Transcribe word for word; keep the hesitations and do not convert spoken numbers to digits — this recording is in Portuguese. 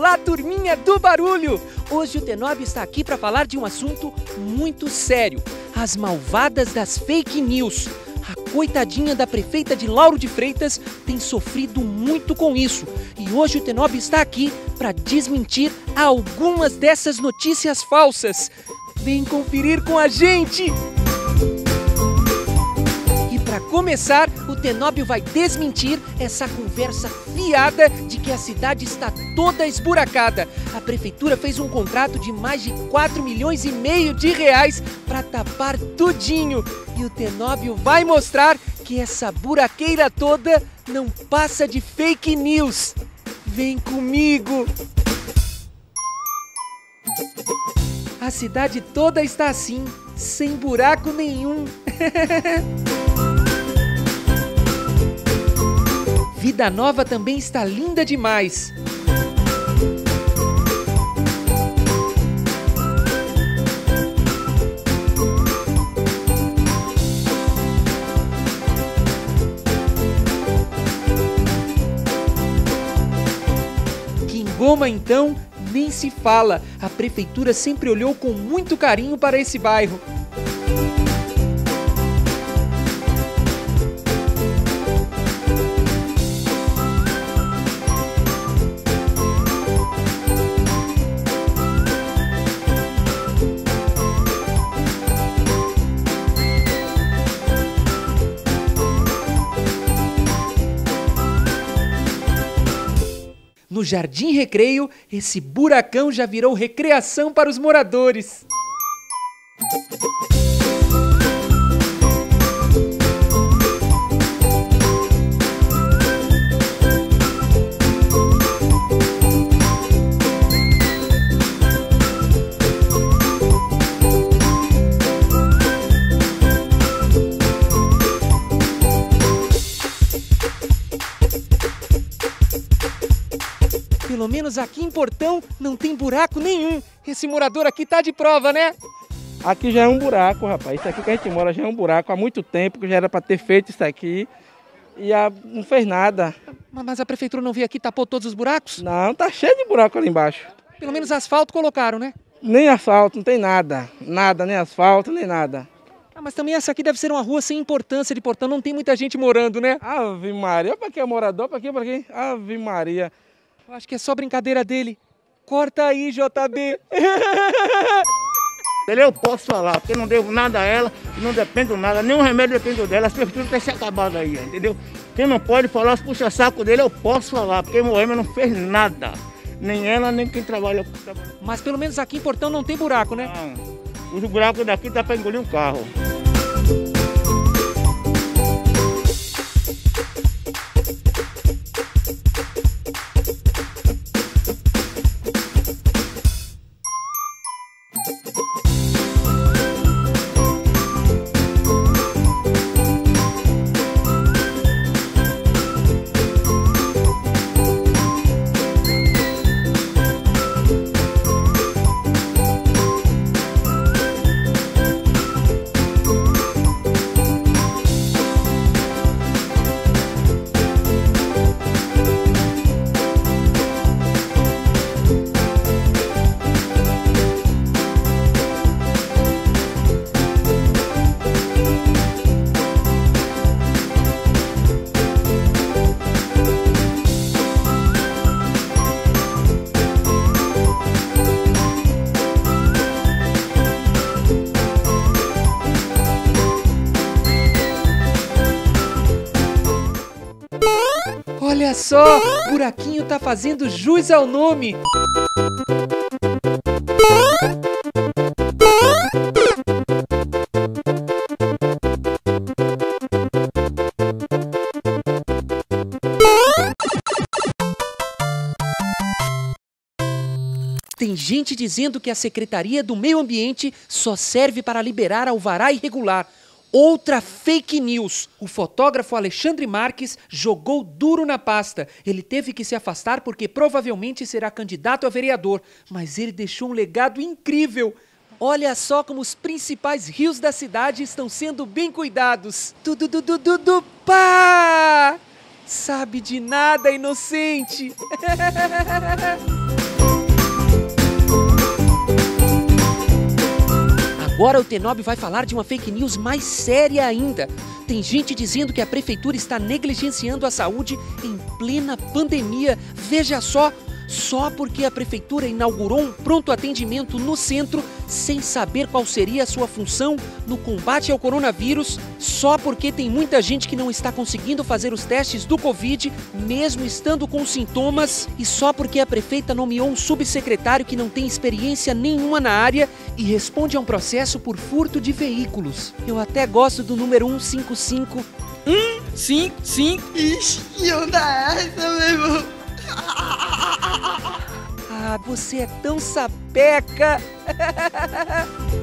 Olá, turminha do barulho! Hoje o T nove está aqui para falar de um assunto muito sério: as malvadas das fake news. A coitadinha da prefeita de Lauro de Freitas tem sofrido muito com isso. E hoje o T nove está aqui para desmentir algumas dessas notícias falsas. Vem conferir com a gente! Para começar, o T nove vai desmentir essa conversa fiada de que a cidade está toda esburacada. A prefeitura fez um contrato de mais de quatro milhões e meio de reais para tapar tudinho. E o T nove vai mostrar que essa buraqueira toda não passa de fake news. Vem comigo! A cidade toda está assim, sem buraco nenhum. Vida Nova também está linda demais. Quingoma, então, nem se fala. A prefeitura sempre olhou com muito carinho para esse bairro. No Jardim Recreio, esse buracão já virou recreação para os moradores. Pelo menos aqui em Portão não tem buraco nenhum. Esse morador aqui tá de prova, né? Aqui já é um buraco, rapaz. Isso aqui que a gente mora já é um buraco há muito tempo, que já era para ter feito isso aqui. E a, não fez nada. Mas a prefeitura não veio aqui e tapou todos os buracos? Não, tá cheio de buraco ali embaixo. Pelo menos asfalto colocaram, né? Nem asfalto, não tem nada. Nada, nem asfalto, nem nada. Ah, mas também essa aqui deve ser uma rua sem importância de Portão. Não tem muita gente morando, né? Ave Maria, para quem é morador, para quem, para quem? Ave Maria. Eu acho que é só brincadeira dele. Corta aí, J B. Eu posso falar, porque não devo nada a ela, não dependo nada, nenhum remédio depende dela, as prefeituras têm se acabado aí, entendeu? Quem não pode falar, os puxa-saco dele, eu posso falar, porque Moema não fez nada. Nem ela, nem quem trabalha. Mas pelo menos aqui em Portão não tem buraco, né? Não. Os buracos daqui dá para engolir um carro. Olha só, o buraquinho tá fazendo jus ao nome. Tem gente dizendo que a Secretaria do Meio Ambiente só serve para liberar alvará irregular. Outra fake news. O fotógrafo Alexandre Marques jogou duro na pasta. Ele teve que se afastar porque provavelmente será candidato a vereador. Mas ele deixou um legado incrível. Olha só como os principais rios da cidade estão sendo bem cuidados. Tudo, tudo, tudo, pá! Sabe de nada, inocente. agora o T nove vai falar de uma fake news mais séria ainda. Tem gente dizendo que a prefeitura está negligenciando a saúde em plena pandemia. Veja só, só porque a prefeitura inaugurou um pronto atendimento no centro, sem saber qual seria a sua função no combate ao coronavírus, só porque tem muita gente que não está conseguindo fazer os testes do Covid, mesmo estando com sintomas, e só porque a prefeita nomeou um subsecretário que não tem experiência nenhuma na área e responde a um processo por furto de veículos. Eu até gosto do número cento e cinquenta e cinco. um, cinco, cinco. Ixi, que onda é essa, meu irmão? Ah, você é tão sapeca!